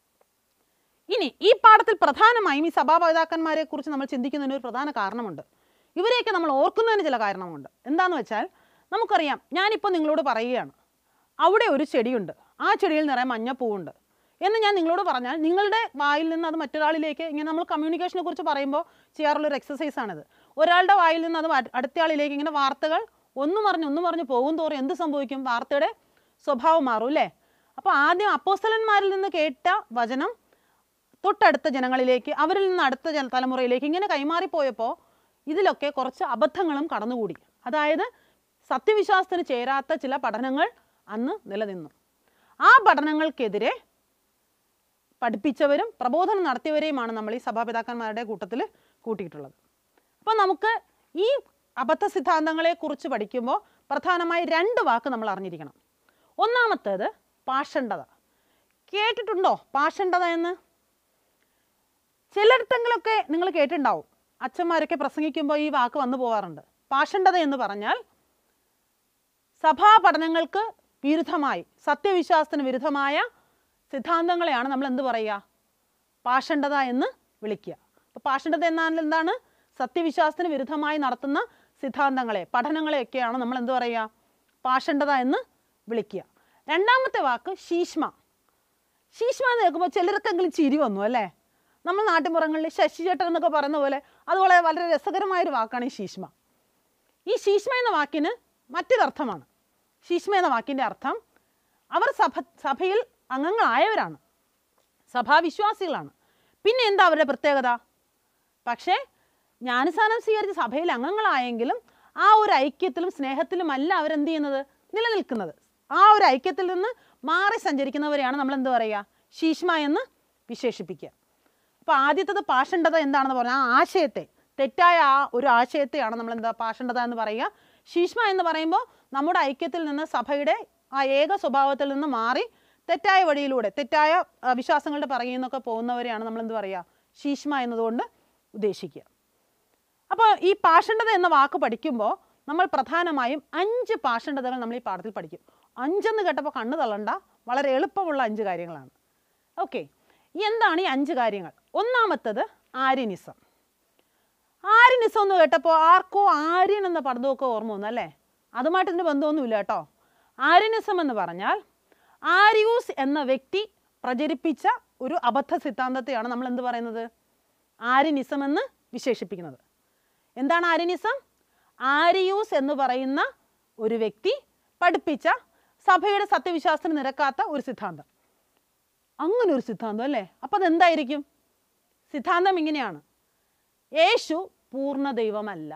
ഇനി ഈ പാഠത്തിൽ പ്രധാനമായും ഈ സഭാപിതാക്കന്മാരെ കുറിച്ച് നമ്മൾ ചിന്തിക്കുന്നതിന് ഒരു പ്രധാന കാരണമുണ്ട്. ഇവരെയൊക്കെ നമ്മൾ ഓർക്കുന്നതിന് ചില കാരണമുണ്ട്. എന്താണെന്ന് വെച്ചാൽ, നമുക്കറിയാം, ഞാനിപ്പോൾ നിങ്ങളോട് പറയുകയാണ്, അവിടെ ഒരു ചെടിയുണ്ട്, ആ ചെടിയിൽ നിറയെ മഞ്ഞപ്പൂവുണ്ട് എന്ന് ഞാൻ നിങ്ങളോട് പറഞ്ഞാൽ നിങ്ങളുടെ വായിൽ നിന്ന് അത് മറ്റൊരാളിലേക്ക്, ഇങ്ങനെ നമ്മൾ കമ്മ്യൂണിക്കേഷനെ കുറിച്ച് പറയുമ്പോൾ ചെയ്യാറുള്ളൊരു എക്സസൈസാണിത്. ഒരാളുടെ വായിൽ നിന്ന് അത് അടുത്തയാളിലേക്ക് ഇങ്ങനെ വാർത്തകൾ ഒന്നു പറഞ്ഞ് പോകും തോറും എന്ത് സംഭവിക്കും? വാർത്തയുടെ സ്വഭാവം മാറും അല്ലേ? അപ്പോൾ ആദ്യം അപ്പോസ്തലന്മാരിൽ നിന്ന് കേട്ട വചനം തൊട്ടടുത്ത ജനങ്ങളിലേക്ക്, അവരിൽ നിന്ന് അടുത്ത തലമുറയിലേക്ക് ഇങ്ങനെ കൈമാറിപ്പോയപ്പോൾ ഇതിലൊക്കെ കുറച്ച് അബദ്ധങ്ങളും കടന്നുകൂടി. അതായത് സത്യവിശ്വാസത്തിന് ചേരാത്ത ചില പഠനങ്ങൾ അന്ന് നിലനിന്നു. ആ പഠനങ്ങൾക്കെതിരെ പഠിപ്പിച്ചവരും പ്രബോധനം നടത്തിയവരെയുമാണ് നമ്മൾ ഈ സഭാപിതാക്കന്മാരുടെ കൂട്ടത്തിൽ കൂട്ടിയിട്ടുള്ളത്. അപ്പോൾ നമുക്ക് ഈ അബദ്ധ സിദ്ധാന്തങ്ങളെക്കുറിച്ച് പഠിക്കുമ്പോൾ പ്രധാനമായി 2 വാക്ക് നമ്മൾ അറിഞ്ഞിരിക്കണം. ഒന്നാമത്തേത് പാഷണ്ഡത. കേട്ടിട്ടുണ്ടോ പാഷണ്ഡത എന്ന്? ചിലയിടത്തെങ്കിലൊക്കെ നിങ്ങൾ കേട്ടിട്ടുണ്ടാവും. അച്ഛന്മാരൊക്കെ പ്രസംഗിക്കുമ്പോൾ ഈ വാക്ക് വന്നു പോകാറുണ്ട്. പാഷണ്ഡത എന്ന് പറഞ്ഞാൽ സഭാ പഠനങ്ങൾക്ക് വിരുദ്ധമായി, സത്യവിശ്വാസത്തിന് വിരുദ്ധമായ സിദ്ധാന്തങ്ങളെയാണ് നമ്മൾ എന്ത് പറയുക? പാഷണ്ഡത എന്ന് വിളിക്കുക. അപ്പോൾ പാഷണ്ഡത എന്നാൽ എന്താണ്? സത്യവിശ്വാസത്തിന് വിരുദ്ധമായി നടത്തുന്ന സിദ്ധാന്തങ്ങളെ, പഠനങ്ങളെയൊക്കെയാണ് നമ്മൾ എന്ത് പറയുക? പാഷണ്ഡത എന്ന് വിളിക്കുക. രണ്ടാമത്തെ വാക്ക് ശീഷ്മ. ശീഷ്മ എന്ന് കേൾക്കുമ്പോൾ ചിലർക്കെങ്കിലും ചിരി വന്നു അല്ലേ? നമ്മൾ നാട്ടിൻപുറങ്ങളിൽ ശശിചേട്ടൻ എന്നൊക്കെ പറയുന്ന പോലെ അതുപോലെ വളരെ രസകരമായൊരു വാക്കാണ് ഈ ശീഷ്മ. ഈ ശീഷ്മ എന്ന വാക്കിന് മറ്റൊരർത്ഥമാണ്. ശീഷ്മ എന്ന വാക്കിൻ്റെ അർത്ഥം അവർ സഭയിൽ അംഗങ്ങളായവരാണ്, സഭാവിശ്വാസികളാണ്. പിന്നെ എന്താ അവരുടെ പ്രത്യേകത? പക്ഷേ ജ്ഞാനസ്നാനം സ്വീകരിച്ച് സഭയിൽ അംഗങ്ങളായെങ്കിലും ആ ഒരു ഐക്യത്തിലും സ്നേഹത്തിലുമല്ല അവരെന്ത് ചെയ്യുന്നത്? നിലനിൽക്കുന്നത്. ആ ഒരു ഐക്യത്തിൽ നിന്ന് മാറി സഞ്ചരിക്കുന്നവരെയാണ് നമ്മൾ എന്ത് പറയുക? ശീഷ്മ എന്ന് വിശേഷിപ്പിക്കുക. അപ്പോൾ ആദ്യത്തത് പാഷണ്ഡത എന്താണെന്ന് പറഞ്ഞാൽ ആ ആശയത്തെ, തെറ്റായ ആ ഒരു ആശയത്തെയാണ് നമ്മൾ എന്താ പാഷണ്ഡത എന്ന് പറയുക. ശീഷ്മ എന്ന് പറയുമ്പോൾ നമ്മുടെ ഐക്യത്തിൽ നിന്ന്, സഭയുടെ ആ ഏക സ്വഭാവത്തിൽ നിന്ന് മാറി തെറ്റായ വഴിയിലൂടെ, തെറ്റായ വിശ്വാസങ്ങളുടെ പറയുന്നൊക്കെ പോകുന്നവരെയാണ് നമ്മൾ എന്ത് പറയുക? ശീഷ്മ എന്നതുകൊണ്ട് ഉദ്ദേശിക്കുക. അപ്പോൾ ഈ പാഷണ്ഡത എന്ന വാക്ക് പഠിക്കുമ്പോൾ നമ്മൾ പ്രധാനമായും 5 പാഷണ്ഡതകൾ നമ്മൾ ഈ പാഠത്തിൽ പഠിക്കും. 5 എന്ന് കേട്ടപ്പോൾ കണ്ണ് തള്ളണ്ട, വളരെ എളുപ്പമുള്ള 5 കാര്യങ്ങളാണ്. ഓക്കെ, എന്താണ് ഈ 5 കാര്യങ്ങൾ? ഒന്നാമത്തത് ആര്യനിസം. ആര്യനിസം എന്ന് കേട്ടപ്പോൾ ആർക്കോ ആര്യൻ എന്ന പദമൊക്കെ ഓർമ്മ വന്നു അല്ലേ? അതുമായിട്ട് ഇതിന് ബന്ധമൊന്നുമില്ല കേട്ടോ. ആര്യനിസം എന്ന് പറഞ്ഞാൽ ആരിയൂസ് എന്ന വ്യക്തി പ്രചരിപ്പിച്ച ഒരു അബദ്ധ സിദ്ധാന്തത്തെയാണ് നമ്മൾ എന്ത് പറയുന്നത്? ആര്യനിസം എന്ന് വിശേഷിപ്പിക്കുന്നത്. എന്താണ് ആര്യനിസം? ആരിയൂസ് എന്ന് പറയുന്ന ഒരു വ്യക്തി പഠിപ്പിച്ച സഭയുടെ സത്യവിശ്വാസത്തിന് നിരക്കാത്ത ഒരു സിദ്ധാന്തം. അങ്ങനെ ഒരു സിദ്ധാന്തം അല്ലേ? അപ്പം അതെന്തായിരിക്കും? സിദ്ധാന്തം ഇങ്ങനെയാണ്: യേശു പൂർണ്ണ ദൈവമല്ല.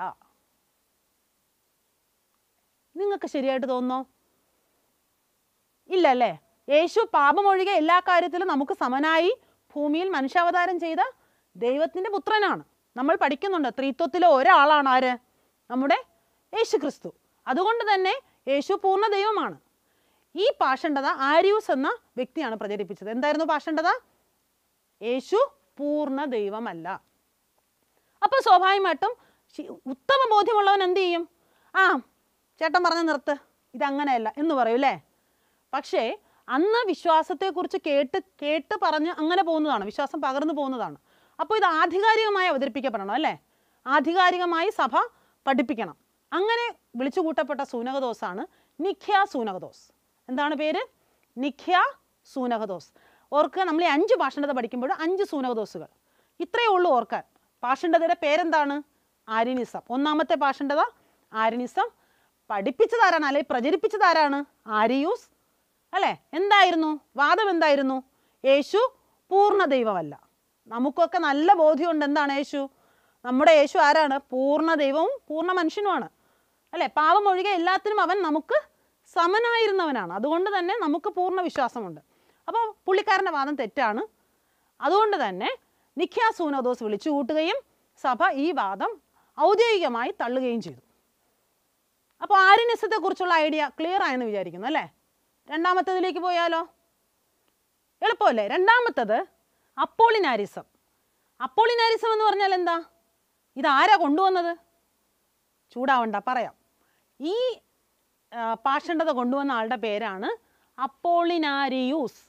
നിങ്ങൾക്ക് ശരിയായിട്ട് തോന്നുന്നോ? ഇല്ല അല്ലേ? യേശു പാപമൊഴികെ എല്ലാ കാര്യത്തിലും നമുക്ക് സമനായി ഭൂമിയിൽ മനുഷ്യാവതാരം ചെയ്ത ദൈവത്തിൻ്റെ പുത്രനാണ്. നമ്മൾ പഠിക്കുന്നുണ്ട് ത്രിത്വത്തിലെ ഒരാളാണ് ആര്? നമ്മുടെ യേശു ക്രിസ്തു. അതുകൊണ്ട് തന്നെ യേശു പൂർണ്ണ ദൈവമാണ്. ഈ പാഷണ്ഡത ആരിയൂസ് എന്ന വ്യക്തിയാണ് പ്രചരിപ്പിച്ചത്. എന്തായിരുന്നു പാഷണ്ഡത? യേശു പൂർണ്ണ ദൈവമല്ല. അപ്പോൾ സ്വാഭാവികമായിട്ടും ഉത്തമ ബോധ്യമുള്ളവൻ എന്ത് ചെയ്യും? ആ ചേട്ടൻ പറഞ്ഞ് നിർത്ത്, ഇതങ്ങനെയല്ല എന്ന് പറയും അല്ലേ? പക്ഷേ അന്ന് വിശ്വാസത്തെക്കുറിച്ച് കേട്ട് പറഞ്ഞ് അങ്ങനെ പോകുന്നതാണ്, വിശ്വാസം പകർന്നു പോകുന്നതാണ്. അപ്പോൾ ഇത് ആധികാരികമായി അവതരിപ്പിക്കപ്പെടണം അല്ലേ? ആധികാരികമായി സഭ പഠിപ്പിക്കണം. അങ്ങനെ വിളിച്ചു കൂട്ടപ്പെട്ട സൂനകദോസാണ് നിഖ്യാ സൂനകദോസ്. എന്താണ് പേര്? നിഖ്യാ സൂനകദോസ്. ഓർക്കുക, നമ്മൾ ഈ 5 പാഷണ്ഡത പഠിക്കുമ്പോൾ 5 സൂനകദോസുകൾ ഇത്രയേ ഉള്ളൂ ഓർക്കാൻ. പാഷണ്ഡതയുടെ പേരെന്താണ്? ആര്യനിസം. ഒന്നാമത്തെ പാഷണ്ഡത ആര്യനിസം. പഠിപ്പിച്ചതാരാണ്, അല്ലെങ്കിൽ പ്രചരിപ്പിച്ചതാരാണ്? ആരിയൂസ് അല്ലേ? എന്തായിരുന്നു വാദം? എന്തായിരുന്നു? യേശു പൂർണ്ണ ദൈവമല്ല. നമുക്കൊക്കെ നല്ല ബോധ്യമുണ്ട് എന്താണ് യേശു? നമ്മുടെ യേശു ആരാണ്? പൂർണ്ണ ദൈവവും പൂർണ്ണ മനുഷ്യനുമാണ് അല്ലേ? പാപം ഒഴികെ എല്ലാത്തിനും അവൻ നമുക്ക് സമനായിരുന്നവനാണ്. അതുകൊണ്ട് തന്നെ നമുക്ക് പൂർണ്ണ വിശ്വാസമുണ്ട്. അപ്പോൾ പുള്ളിക്കാരൻ്റെ വാദം തെറ്റാണ്. അതുകൊണ്ട് തന്നെ നിഖ്യാ സൂനകദോസ് വിളിച്ചു കൂട്ടുകയും സഭ ഈ വാദം ഔദ്യോഗികമായി തള്ളുകയും ചെയ്തു. അപ്പോൾ ആര്യനിസത്തെക്കുറിച്ചുള്ള ഐഡിയ ക്ലിയർ ആയെന്ന് വിചാരിക്കുന്നു അല്ലേ? രണ്ടാമത്തേതിലേക്ക് പോയാലോ? എളുപ്പമല്ലേ? രണ്ടാമത്തത് അപ്പോളിനാരിസം. അപ്പോളിനാരിസം എന്ന് പറഞ്ഞാൽ എന്താ? ഇതാരാ കൊണ്ടുവന്നത്? ചൂടാവണ്ട, പറയാം. ഈ പാഷണ്ഡത കൊണ്ടുവന്ന ആളുടെ പേരാണ് അപ്പോളിനാരിയൂസ്.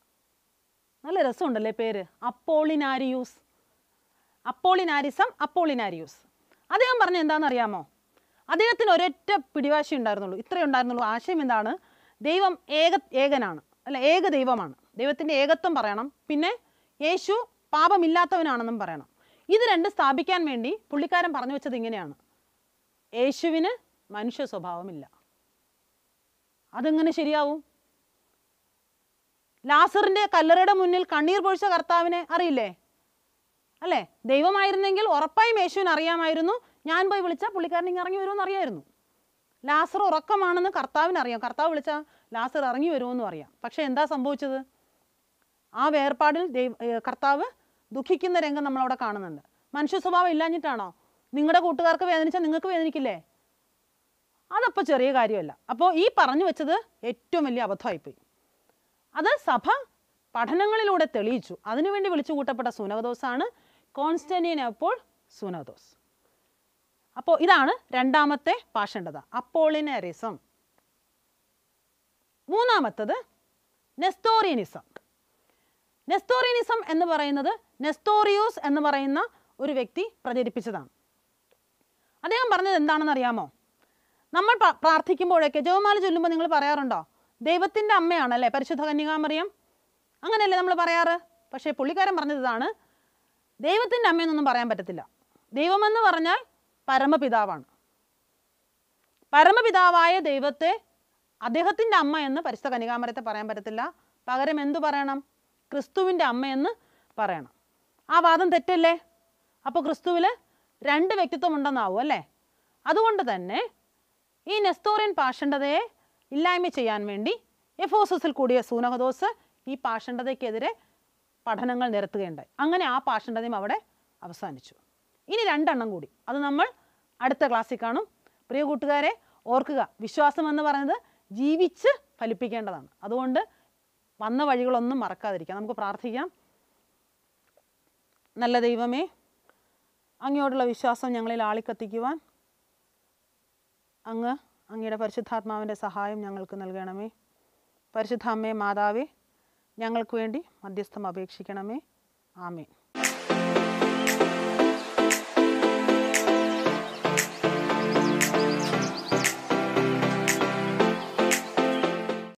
നല്ല രസമുണ്ടല്ലേ പേര്, അപ്പോളിനാരിയൂസ്. അപ്പോളിനാരിസം, അപ്പോളിനാരിയൂസ്. അദ്ദേഹം പറഞ്ഞ എന്താണെന്നറിയാമോ? അദ്ദേഹത്തിന് ഒരൊറ്റ പിടിവാശി ഉണ്ടായിരുന്നുള്ളൂ, ഇത്രയേ ഉണ്ടായിരുന്നുള്ളൂ. ആശയം എന്താണ്? ദൈവം ഏകനാണ് അല്ല, ഏക ദൈവമാണ്. ദൈവത്തിൻ്റെ ഏകത്വം പറയണം. പിന്നെ യേശു പാപമില്ലാത്തവനാണെന്നും പറയണം. ഇത് രണ്ട് സ്ഥാപിക്കാൻ വേണ്ടി പുള്ളിക്കാരൻ പറഞ്ഞു വെച്ചത് ഇങ്ങനെയാണ്: യേശുവിന് മനുഷ്യ സ്വഭാവമില്ല. അതെങ്ങനെ ശരിയാവും? ലാസറിൻ്റെ കല്ലറയുടെ മുന്നിൽ കണ്ണീർ പൊഴിച്ച കർത്താവിനെ അറിയില്ലേ അല്ലേ? ദൈവമായിരുന്നെങ്കിൽ ഉറപ്പായും യേശുവിന് അറിയാമായിരുന്നു. ഞാൻ പോയി വിളിച്ചാൽ പുള്ളിക്കാരൻ ഇങ്ങനെ ഇറങ്ങി വരുമെന്ന് അറിയായിരുന്നു. ലാസർ ഉറക്കമാണെന്ന് കർത്താവിന് അറിയാം. കർത്താവ് വിളിച്ചാൽ ലാസർ ഇറങ്ങി വരുമെന്നും അറിയാം. പക്ഷേ എന്താ സംഭവിച്ചത്? ആ വേർപാടിൽ കർത്താവ് ദുഃഖിക്കുന്ന രംഗം നമ്മളവിടെ കാണുന്നുണ്ട്. മനുഷ്യ സ്വഭാവം ഇല്ലാഞ്ഞിട്ടാണോ? നിങ്ങളുടെ കൂട്ടുകാർക്ക് വേദനിച്ചാൽ നിങ്ങൾക്ക് വേദനിക്കില്ലേ? അതപ്പോൾ ചെറിയ കാര്യമല്ല. അപ്പോൾ ഈ പറഞ്ഞു വെച്ചത് ഏറ്റവും വലിയ അബദ്ധമായിപ്പോയി. അത് സഭ പഠനങ്ങളിലൂടെ തെളിയിച്ചു. അതിനുവേണ്ടി വിളിച്ചു കൂട്ടപ്പെട്ട സൂനകദോസാണ് കോൺസ്റ്റാന്റിനോപ്പിൾ സൂനകദോസ്. അപ്പോൾ ഇതാണ് രണ്ടാമത്തെ പാഷണ്ഡത, അപ്പോളിനറിസം. മൂന്നാമത്തത് നെസ്തോറിയനിസം. നെസ്തോറിയനിസം എന്ന് പറയുന്നത് നെസ്തോറിയൂസ് എന്ന് പറയുന്ന ഒരു വ്യക്തി പ്രചരിപ്പിച്ചതാണ്. അദ്ദേഹം പറഞ്ഞത് എന്താണെന്ന് അറിയാമോ? നമ്മൾ പ്രാർത്ഥിക്കുമ്പോഴൊക്കെ ജപമാല ചൊല്ലുമ്പോൾ നിങ്ങൾ പറയാറുണ്ടോ ദൈവത്തിൻ്റെ അമ്മയാണല്ലേ പരിശുദ്ധ കന്യകാമറിയം? അങ്ങനെയല്ലേ നമ്മൾ പറയാറ്? പക്ഷേ പുള്ളിക്കാരൻ പറഞ്ഞത് ഇതാണ്: ദൈവത്തിൻ്റെ അമ്മയെന്നൊന്നും പറയാൻ പറ്റത്തില്ല. ദൈവമെന്ന് പറഞ്ഞാൽ പരമപിതാവാണ്. പരമപിതാവായ ദൈവത്തെ അദ്ദേഹത്തിൻ്റെ അമ്മ എന്ന് പരിശുദ്ധ കന്യകാമറിയത്തെ പറയാൻ പറ്റത്തില്ല. പകരം എന്തു പറയണം? ക്രിസ്തുവിൻ്റെ അമ്മയെന്ന് പറയണം. ആ വാദം തെറ്റല്ലേ? അപ്പോൾ ക്രിസ്തുവിൽ 2 വ്യക്തിത്വം ഉണ്ടെന്നാവും അല്ലേ? അതുകൊണ്ട് തന്നെ ഈ നെസ്തോറിയൻ പാഷണ്ഡതയെ ഇല്ലായ്മ ചെയ്യാൻ വേണ്ടി എഫോസസിൽ കൂടിയ സൂനകദോസ് ഈ പാഷണ്ഡതയ്ക്കെതിരെ പഠനങ്ങൾ നിരത്തുകയുണ്ടായി. അങ്ങനെ ആ പാഷണ്ഡതയും അവിടെ അവസാനിച്ചു. ഇനി 2 എണ്ണം കൂടി, അത് നമ്മൾ അടുത്ത ക്ലാസ്സിൽ കാണും. പ്രിയ കൂട്ടുകാരെ, ഓർക്കുക, വിശ്വാസം എന്ന് പറയുന്നത് ജീവിച്ച് ഫലിപ്പിക്കേണ്ടതാണ്. അതുകൊണ്ട് വന്ന വഴികളൊന്നും മറക്കാതിരിക്കാം. നമുക്ക് പ്രാർത്ഥിക്കാം. നല്ല ദൈവമേ, അങ്ങയോടുള്ള വിശ്വാസം ഞങ്ങളിൽ ആളിക്കത്തിക്കുവാൻ അങ്ങയുടെ പരിശുദ്ധാത്മാവിൻ്റെ സഹായം ഞങ്ങൾക്ക് നൽകണമേ. പരിശുദ്ധ അമ്മേ, മാതാവേ, ഞങ്ങൾക്ക് വേണ്ടി മധ്യസ്ഥം അപേക്ഷിക്കണമേ. ആമേൻ.